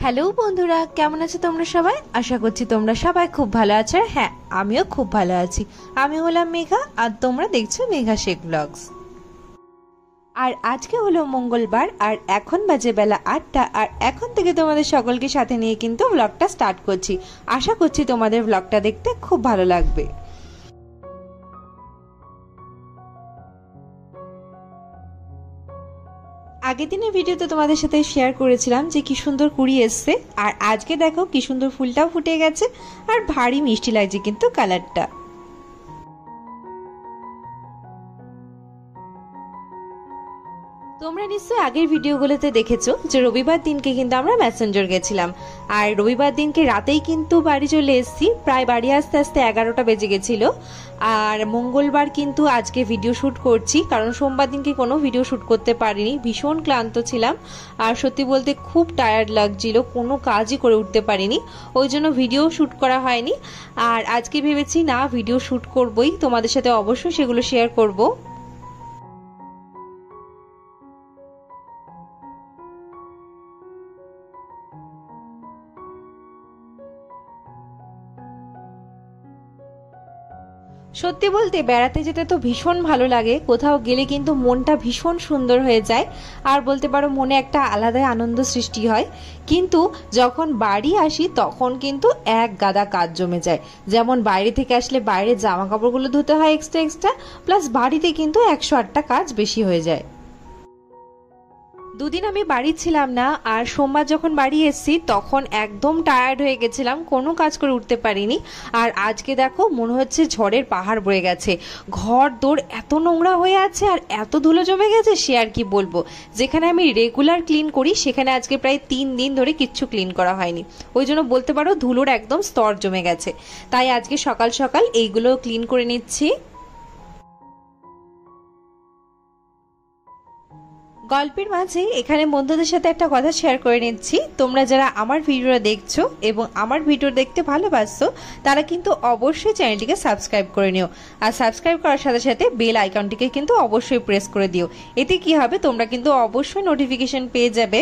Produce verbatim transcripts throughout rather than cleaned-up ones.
Hello বন্ধুরা, কেমন আছো তোমরা সবাই? আশা করছি তোমরা সবাই খুব ভালো আছো। আর হ্যাঁ, আমিও খুব ভালো আছি। আমি হলাম মেঘা আর তোমরা দেখছো মেঘা শেখ ব্লগস। আর আজকে হলো মঙ্গলবার আর এখন বাজে বেলা আটটা। আর এখন থেকে তোমাদের সকলকে সাথে নিয়ে কিন্তু ব্লগটা স্টার্ট করছি। আশা করছি তোমাদের ব্লগটা দেখতে খুব ভালো লাগবে। আগের দিনের ভিডিওতে তোমাদের সাথে শেয়ার করেছিলাম যে কি সুন্দর কুড়ি এসছে, আর আজকে দেখো কি সুন্দর ফুলটাও ফুটে গেছে আর ভারী মিষ্টি লাগছে কিন্তু কালারটা। তোমরা নিশ্চয়ই আগের ভিডিওগুলোতে দেখেছো যে রবিবার দিনকে কিন্তু আমরা মেসেঞ্জর গেছিলাম, আর রবিবার দিনকে রাতেই কিন্তু বাড়ি চলে এসেছি। প্রায় বাড়ি আসতে আসতে এগারোটা বেজে গেছিল। আর মঙ্গলবার কিন্তু আজকে ভিডিও শ্যুট করছি, কারণ সোমবার দিনকে কোনো ভিডিও শ্যুট করতে পারিনি, ভীষণ ক্লান্ত ছিলাম আর সত্যি বলতে খুব টায়ার্ড লাগছিল, কোনো কাজই করে উঠতে পারিনি, ওই জন্য ভিডিও শ্যুট করা হয়নি। আর আজকে ভেবেছি না ভিডিও শ্যুট করবই, তোমাদের সাথে অবশ্যই সেগুলো শেয়ার করব। সত্যি বলতে বেড়াতে যেতে তো ভীষণ ভালো লাগে, কোথাও গেলে কিন্তু মনটা ভীষণ সুন্দর হয়ে যায় আর বলতে পারো মনে একটা আলাদাই আনন্দ সৃষ্টি হয়। কিন্তু যখন বাড়ি আসি তখন কিন্তু এক গাদা কাজ জমে যায়। যেমন বাইরে থেকে আসলে বাইরের জামা কাপড়গুলো ধুতে হয় এক্সট্রা এক্সট্রা, প্লাস বাড়িতে কিন্তু একশো আটটা কাজ বেশি হয়ে যায়। দুদিন আমি বাড়ি ছিলাম না, আর সোমবার যখন বাড়ি এসেছি তখন একদম টায়ার্ড হয়ে গেছিলাম, কোনো কাজ করে উঠতে পারিনি। আর আজকে দেখো মনে হচ্ছে ঝড়ের পাহাড় বয়ে গেছে, ঘর দৌড় এত নোংরা হয়ে আছে আর এত ধুলো জমে গেছে সে আর কি বলবো। যেখানে আমি রেগুলার ক্লিন করি সেখানে আজকে প্রায় তিন দিন ধরে কিচ্ছু ক্লিন করা হয়নি, ওই জন্য বলতে পারো ধুলোর একদম স্তর জমে গেছে। তাই আজকে সকাল সকাল এইগুলো ক্লিন করে নিচ্ছি। গল্পের মাঝে এখানে বন্ধুদের সাথে একটা কথা শেয়ার করে নিচ্ছি। তোমরা যারা আমার ভিডিওটা দেখছো এবং আমার ভিডিও দেখতে ভালোবাসছো তারা কিন্তু অবশ্যই চ্যানেলটিকে সাবস্ক্রাইব করে নিও, আর সাবস্ক্রাইব করার সাথে সাথে বেল আইকনটিকে কিন্তু অবশ্যই প্রেস করে দিও। এতে কি হবে, তোমরা কিন্তু অবশ্যই নোটিফিকেশন পেয়ে যাবে।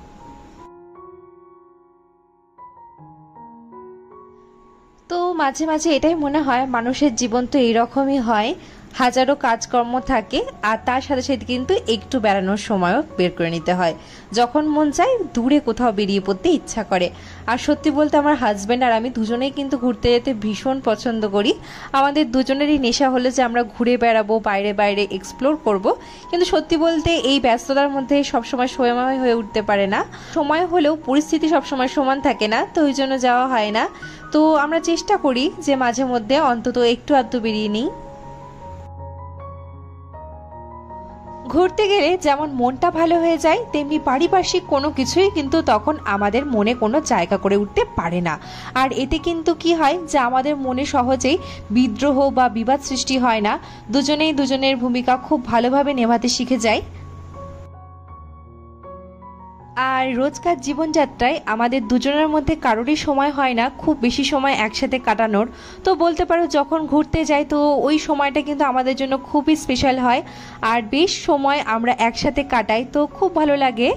তো মাঝে মাঝে এটাই মনে হয় মানুষের জীবন তো এইরকমই হয়, হাজারো কাজকর্ম থাকে আর তার সাথে সাথে কিন্তু একটু বেড়ানোর সময়ও বের করে নিতে হয়। যখন মন চায় দূরে কোথাও বেরিয়ে পড়তে ইচ্ছা করে। আর সত্যি বলতে আমার হাজব্যান্ড আর আমি দুজনেই কিন্তু ঘুরতে যেতে ভীষণ পছন্দ করি। আমাদের দুজনেরই নেশা হলো যে আমরা ঘুরে বেড়াবো, বাইরে বাইরে এক্সপ্লোর করব। কিন্তু সত্যি বলতে এই ব্যস্ততার মধ্যে সবসময় সময় হয়ে উঠতে পারে না, সময় হলেও পরিস্থিতি সবসময় সমান থাকে না, তো ওই জন্য যাওয়া হয় না। তো আমরা চেষ্টা করি যে মাঝে মধ্যে অন্তত একটু আধটু বেরিয়ে নিই। ঘুরতে গেলে যেমন মনটা ভালো হয়ে যায়, তেমনি পারিপার্শ্বিক কোনো কিছুই কিন্তু তখন আমাদের মনে কোনো জায়গা করে উঠতে পারে না। আর এতে কিন্তু কি হয় যে আমাদের মনে সহজেই বিদ্রোহ বা বিবাদ সৃষ্টি হয় না, দুজনেই দুজনের ভূমিকা খুব ভালোভাবে নেভাতে শিখে যায়। আর রোজকার জীবনযাত্রায় আমাদের দুজনের মধ্যে কারোরই সময় হয় না খুব বেশি সময় একসাথে কাটানোর। তো বলতে পারো যখন ঘুরতে যাই তো ওই সময়টা কিন্তু আমাদের জন্য খুবই স্পেশাল হয়, আর বেশ সময় আমরা একসাথে কাটাই, তো খুব ভালো লাগে।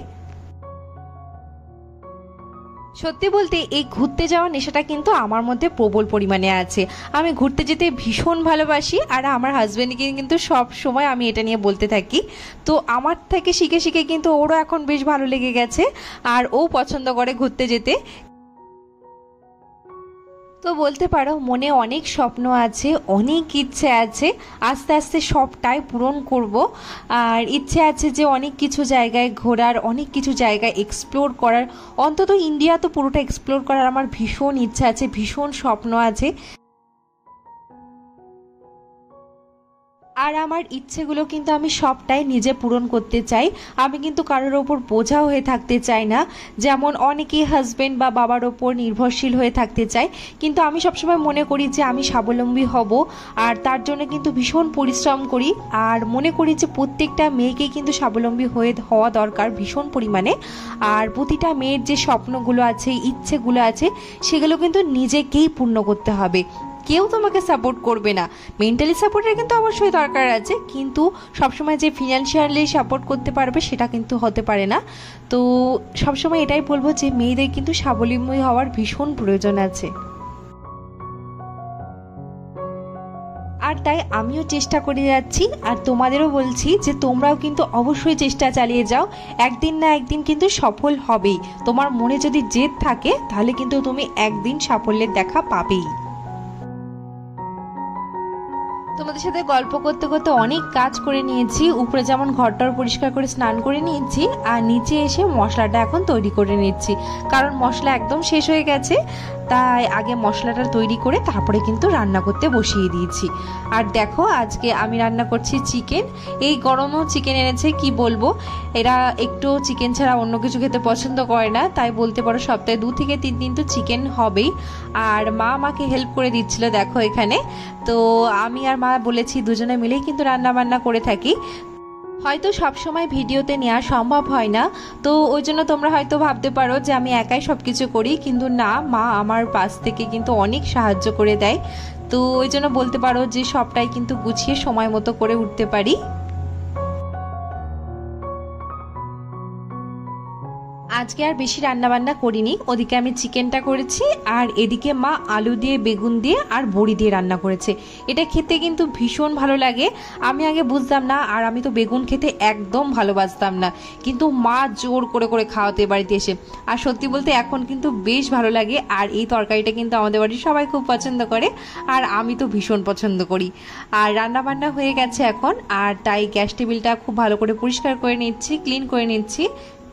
সত্যি বলতে এই ঘুরতে যাওয়ার নেশাটা কিন্তু আমার মধ্যে প্রবল পরিমাণে আছে। আমি ঘুরতে যেতে ভীষণ ভালোবাসি, আর আমার হাজব্যান্ডকে কিন্তু সব সময় আমি এটা নিয়ে বলতে থাকি। তো আমার থেকে শিখে শিখে কিন্তু ওরও এখন বেশ ভালো লেগে গেছে, আর ও পছন্দ করে ঘুরতে যেতে। তো বলতে পারো মনে অনেক স্বপ্ন আছে, অনেক ইচ্ছে আছে, আস্তে আস্তে সবটাই পূরণ করব। আর ইচ্ছে আছে যে অনেক কিছু জায়গায় ঘোরার, অনেক কিছু জায়গায় এক্সপ্লোর করার, অন্তত ইন্ডিয়া তো পুরোটা এক্সপ্লোর করার আমার ভীষণ ইচ্ছা আছে, ভীষণ স্বপ্ন আছে। আর আমার ইচ্ছেগুলো কিন্তু আমি সবটাই নিজে পূরণ করতে চাই, আমি কিন্তু কারোর ওপর বোঝা হয়ে থাকতে চাই না। যেমন অনেকেই হাজবেন্ড বা বাবার ওপর নির্ভরশীল হয়ে থাকতে চায়, কিন্তু আমি সবসময় মনে করি যে আমি স্বাবলম্বী হব, আর তার জন্য কিন্তু ভীষণ পরিশ্রম করি। আর মনে করি যে প্রত্যেকটা মেয়েকে কিন্তু স্বাবলম্বী হয়ে হওয়া দরকার ভীষণ পরিমাণে। আর প্রতিটা মেয়ের যে স্বপ্নগুলো আছে, ইচ্ছেগুলো আছে, সেগুলো কিন্তু নিজেকেই পূর্ণ করতে হবে। কেউ তোমাকে সাপোর্ট করবে না। মেন্টালি সাপোর্টের কিন্তু অবশ্যই দরকার আছে, কিন্তু সবসময় যে ফিনান্সিয়ালি সাপোর্ট করতে পারবে সেটা কিন্তু হতে পারে না। তো সবসময় এটাই বলবো যে মেয়েদের কিন্তু স্বাবলম্বী হওয়ার ভীষণ প্রয়োজন আছে। আর তাই আমিও চেষ্টা করে যাচ্ছি, আর তোমাদেরও বলছি যে তোমরাও কিন্তু অবশ্যই চেষ্টা চালিয়ে যাও, একদিন না একদিন কিন্তু সফল হবেই। তোমার মনে যদি জেদ থাকে তাহলে কিন্তু তুমি একদিন সাফল্যের দেখা পাবেই। তোমাদের সাথে গল্প করতে করতে অনেক কাজ করে নিয়েছি, উপরে যেমন ঘরটার পরিষ্কার করে স্নান করে নিয়েছি, আর নিচে এসে মশলাটা এখন তৈরি করে নিচ্ছি, কারণ মশলা একদম শেষ হয়ে গেছে। তাই আগে মশলাটা তৈরি করে তারপরে কিন্তু রান্না করতে বসিয়ে দিয়েছি। আর দেখো আজকে আমি রান্না করছি চিকেন। এই গরমেও চিকেন এনেছে, কি বলবো, এরা একটু চিকেন ছাড়া অন্য কিছু খেতে পছন্দ করে না, তাই বলতে পারো সপ্তাহে দু থেকে তিন দিন তো চিকেন হবেই। আর মা আমাকে হেল্প করে দিচ্ছিল দেখো এখানে। তো আমি আর মা বলেছি দুজনে মিলেই কিন্তু রান্না বান্না করে থাকি। হয়তো সব সময় ভিডিওতে নেওয়া সম্ভব হয় না, তো ওই জন্য তোমরা হয়তো ভাবতে পারো যে আমি একাই সব কিছু করি, কিন্তু না, মা আমার পাশ থেকে কিন্তু অনেক সাহায্য করে দেয়। তো ওই জন্য বলতে পারো যে সবটাই কিন্তু গুছিয়ে সময় মতো করে উঠতে পারি। আজকে আর বেশি রান্না বান্না করিনি, ওদিকে আমি চিকেনটা করেছি, আর এদিকে মা আলু দিয়ে, বেগুন দিয়ে আর বড়ি দিয়ে রান্না করেছে। এটা খেতে কিন্তু ভীষণ ভালো লাগে। আমি আগে বুঝতাম না, আর আমি তো বেগুন খেতে একদম ভালোবাসতাম না, কিন্তু মা জোর করে করে খাওয়াতে বাড়িতে এসে, আর সত্যি বলতে এখন কিন্তু বেশ ভালো লাগে। আর এই তরকারিটা কিন্তু আমাদের বাড়ির সবাই খুব পছন্দ করে, আর আমি তো ভীষণ পছন্দ করি। আর রান্না বান্না হয়ে গেছে এখন, আর তাই গ্যাস টেবিলটা খুব ভালো করে পরিষ্কার করে নিচ্ছি, ক্লিন করে নিচ্ছি।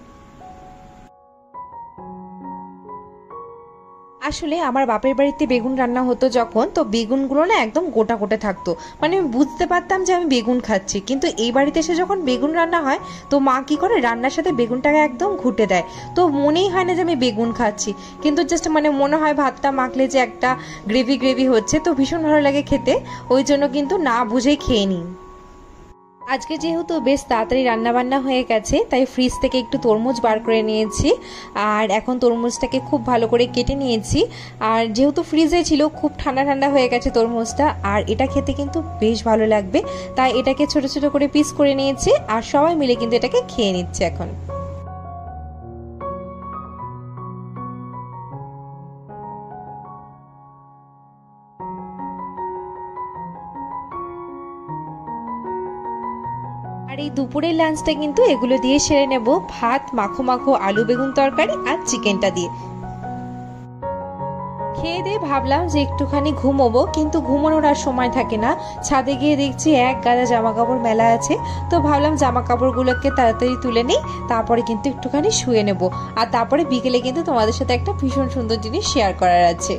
আসলে আমার বাপের বাড়িতে বেগুন রান্না হতো যখন, তো বেগুনগুলো না একদম গোটা গোটা থাকতো, মানে আমি বুঝতে পারতাম যে আমি বেগুন খাচ্ছি। কিন্তু এই বাড়িতে এসে যখন বেগুন রান্না হয়, তো মা কি করে রান্নার সাথে বেগুনটাকে একদম ঘুটে দেয়, তো মনেই হয় না যে আমি বেগুন খাচ্ছি, কিন্তু জাস্ট মানে মনে হয় ভাতটা মাখলে যে একটা গ্রেভি গ্রেভি হচ্ছে, তো ভীষণ ভালো লাগে খেতে। ওই জন্য কিন্তু না বুঝেই খেয়ে নিই। আজকে যেহেতু বেশ তাড়াতাড়ি রান্না বান্না হয়ে গেছে, তাই ফ্রিজ থেকে একটু তরমুজ বার করে নিয়েছি, আর এখন তরমুজটাকে খুব ভালো করে কেটে নিয়েছি। আর যেহেতু ফ্রিজে ছিল, খুব ঠান্ডা ঠান্ডা হয়ে গেছে তরমুজটা, আর এটা খেতে কিন্তু বেশ ভালো লাগবে, তাই এটাকে ছোট ছোট করে পিস করে নিয়েছি, আর সবাই মিলে কিন্তু এটাকে খেয়ে নিচ্ছে এখন। আর এই দুপুরের লাঞ্চটা কিন্তু এগুলো দিয়ে সেরে নেব, ভাত, মাখো মাখো আলু বেগুন তরকারি আর চিকেনটা দিয়ে। খেয়ে দিয়ে ভাবলাম যে একটুখানি ঘুমোবো, কিন্তু ঘুমানোর আর সময় থাকে না। ছাদে গিয়ে দেখছি এক গাদা জামা কাপড় মেলা আছে, তো ভাবলাম জামা কাপড়গুলোকে তাড়াতাড়ি তুলে নিই, তারপরে কিন্তু একটুখানি শুয়ে নেব। আর তারপরে বিকেলে কিন্তু তোমাদের সাথে একটা ভীষণ সুন্দর জিনিস শেয়ার করার আছে।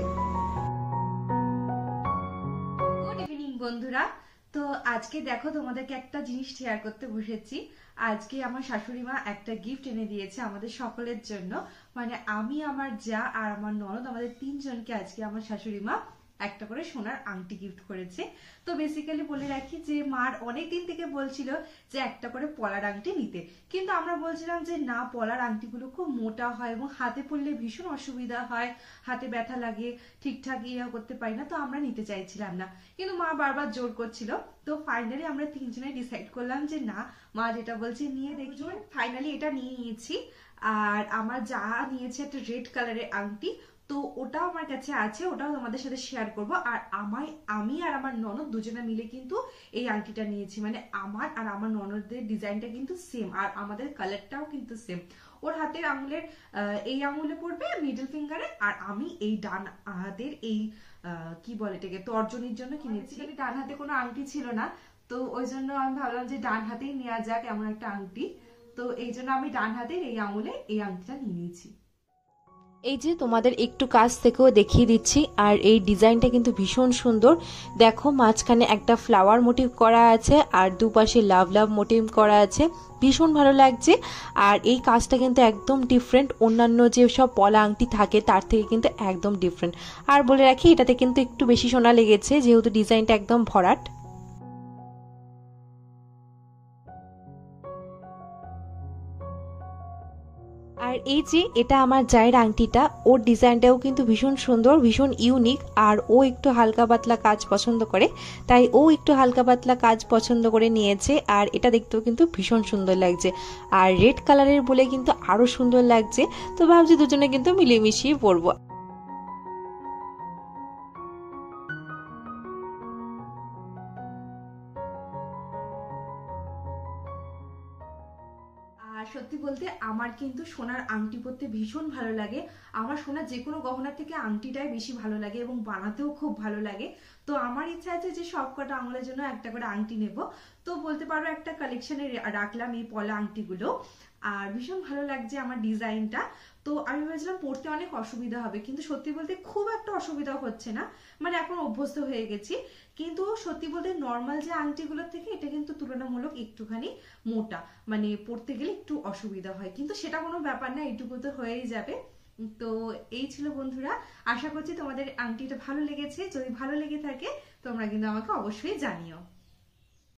গুড ইভিনিং বন্ধুরা। তো আজকে দেখো তোমাদেরকে একটা জিনিস শেয়ার করতে বসেছি। আজকে আমার শাশুড়ি মা একটা গিফট এনে দিয়েছে আমাদের সকলের জন্য, মানে আমি, আমার যা আর আমার ননদ, আমাদের তিনজনকে আজকে আমার শাশুড়ি মা একটা করে সোনার আংটি গিফট করেছে। তো বেসিক্যালি বলে রাখি যে মার অনেক দিন থেকে বলছিল যে একটা করে পলার আংটি নিতে, কিন্তু আমরা বলছিলাম যে না, পলার আংটিগুলো খুব মোটা হয় এবং হাতে পরলে ভীষণ অসুবিধা হয়, হাতে ব্যথা লাগে, ঠিকঠাক ইয়ে করতে পারি না, তো আমরা নিতে চাইছিলাম না, কিন্তু মা বারবার জোর করছিল। তো ফাইনালি আমরা তিনজনে ডিসাইড করলাম যে না, মা যেটা বলছে নিয়ে দেখি। ফাইনালি এটা নিয়ে নিয়েছি, আর আমার যা নিয়েছে একটা রেড কালারের আংটি, তো ওটাও আমার কাছে আছে, ওটাও তোমাদের সাথে শেয়ার করব। আর আমার আমি আর আমার ননদ দুজনে মিলে কিন্তু এই আংটিটা নিয়েছি, মানে আমার আর আমার ননদের ডিজাইনটা কিন্তু সেম, আর আমাদের কালারটাও কিন্তু সেম। ওর হাতের আঙুলের এই আঙুলে পড়বে মিডল ফিঙ্গারে, আর আমি এই ডান হাতের এই কি বলে এটাকে তর্জনীর জন্য কিনেছি। ডান হাতে কোনো আংটি ছিল না, তো ওই জন্য আমি ভাবলাম যে ডান হাতেই নেওয়া যাক এমন একটা আংটি, তো এই জন্য আমি ডান হাতের এই আঙুলে এই আংটিটা নিয়ে নিয়েছি। এই যে তোমাদের একটু কাছ থেকেও দেখিয়ে দিচ্ছি, আর এই ডিজাইনটা কিন্তু ভীষণ সুন্দর। দেখো মাঝখানে একটা ফ্লাওয়ার মোটিভ করা আছে, আর দুপাশে লাভ লাভ মোটিভ করা আছে, ভীষণ ভালো লাগছে। আর এই কাজটা কিন্তু একদম ডিফারেন্ট, অন্যান্য যে সব পলা আংটি থাকে তার থেকে কিন্তু একদম ডিফারেন্ট। আর বলে রাখি এটাতে কিন্তু একটু বেশি সোনা লেগেছে, যেহেতু ডিজাইনটা একদম ভরাট। আর আর এই যে এটা আমার জায়ের আংটিটা, ওর ডিজাইনটাও কিন্তু ভীষণ সুন্দর, ভীষণ ইউনিক। আর ও একটু হালকা পাতলা কাজ পছন্দ করে, তাই ও একটু হালকা পাতলা কাজ পছন্দ করে নিয়েছে। আর এটা দেখতেও কিন্তু ভীষণ সুন্দর লাগছে, আর রেড কালারের বলে কিন্তু আরো সুন্দর লাগছে। তো ভাবছি দুজনে কিন্তু মিলেমিশিয়ে পরবো। আর সত্যি বলতে আমার কিন্তু সোনার আংটি পরতে ভীষণ ভালো লাগে। আমার সোনার যে কোনো গহনার থেকে আংটিটাই বেশি ভালো লাগে এবং বানাতেও খুব ভালো লাগে। তো আমার ইচ্ছা আছে যে সব কটা আঙুলের জন্য একটা করে আংটি নেব। তো বলতে পারো একটা কালেকশনে রাখলাম এই পলা আংটিগুলো। আর ভীষণ ভালো লাগছে আমার ডিজাইনটা। তো আমি ভেবেছিলাম পরতে অনেক অসুবিধা হবে, কিন্তু সত্যি বলতে খুব একটা অসুবিধা হচ্ছে না, মানে এখন অভ্যস্ত হয়ে গেছি। কিন্তু সত্যি বলতে নর্মাল যে আংটিগুলোর থেকে এটা কিন্তু তুলনামূলক একটুখানি মোটা, মানে পরতে গেলে একটু অসুবিধা হয়, কিন্তু সেটা কোনো ব্যাপার না, এইটুকু তো হয়েই যাবে। তো এই ছিল বন্ধুরা, আশা করছি তোমাদের আংটিটা ভালো লেগেছে। যদি ভালো লেগে থাকে তোমরা কিন্তু আমাকে অবশ্যই জানিও।